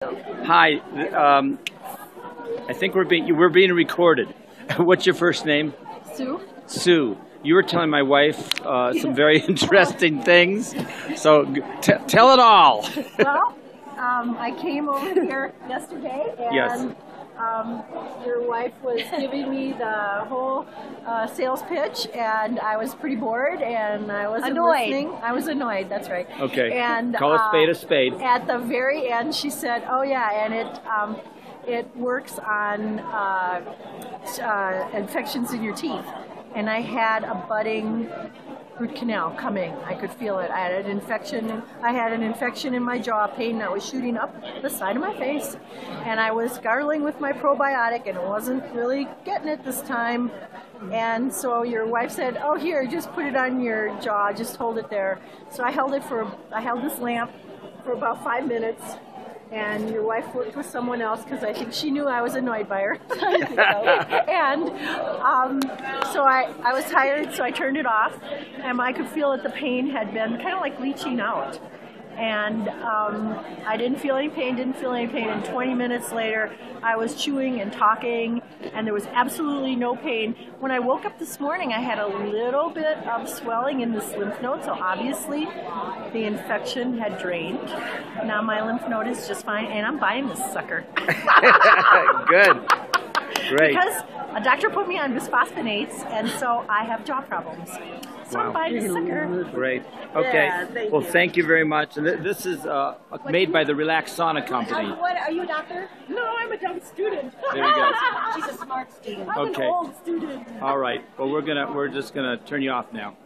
Hi, I think we're being recorded. What's your first name? Sue. Sue. You were telling my wife some very interesting things, so tell it all. Well, I came over here yesterday, and Yes. Your wife was giving me the whole sales pitch, and I was pretty bored, and I wasn't listening. I was annoyed. That's right. Okay. And call a spade a spade. At the very end, she said, "Oh yeah, and it works on infections in your teeth." And I had a budding root canal coming. I could feel it. I had an infection. I had an infection in my jaw, pain that was shooting up the side of my face, and I was gargling with my probiotic, and it wasn't really getting it this time. And so your wife said, "Oh, here, just put it on your jaw. Just hold it there." So I held this lamp for about 5 minutes. And your wife worked with someone else because I think she knew I was annoyed by her. And so I was tired, so I turned it off. And I could feel that the pain had been kind of like leeching out. And I didn't feel any pain. And 20 minutes later, I was chewing and talking, and there was absolutely no pain. When I woke up this morning, I had a little bit of swelling in this lymph node, so obviously the infection had drained. Now my lymph node is just fine, and I'm buying this sucker. Good. Great. Because a doctor put me on bisphosphonates, and so I have jaw problems. So I'm buying this sucker. Great. Okay. Yeah, thank you very much. And this is made by the Relax Sauna company. What, are you a doctor? No, I'm a dumb student. There you go. She's a smart student. I'm Okay. an old student. All right. Well, we're just gonna turn you off now.